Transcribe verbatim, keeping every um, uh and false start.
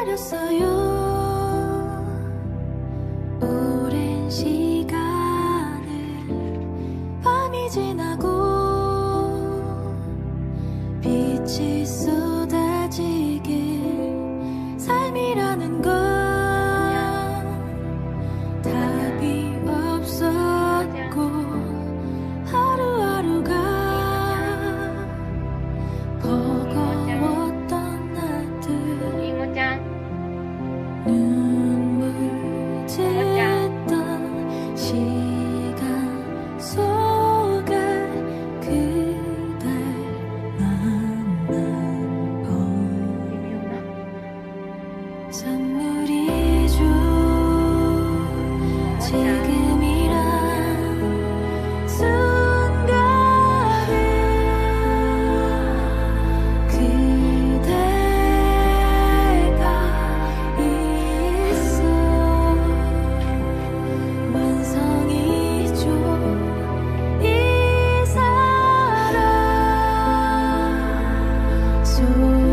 기다렸어요. 오랜 시간을 밤이 지나고 빛이 쏟아지길 삶이라는 건 답이 없었고 하루하루가 버거웠던 날들 눈물 짓던 시간 속에 그댈 만난 건 선물이죠. 지금이란 순간을 그대가 있어 완성이죠. 이 사랑 속